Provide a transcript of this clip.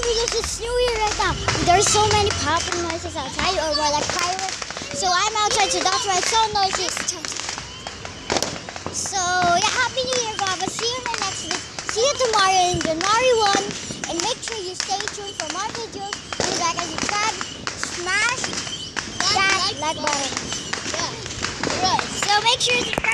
because it's New Year right now. There's so many popping noises outside, or more like fireworks. So I'm outside, so that's why it's so noisy. So yeah, Happy New Year, guys. See you in the next video. See you tomorrow in January 1. And make sure you stay tuned for more videos. Please like and subscribe. Smash that like button. Yeah. Right. So make sure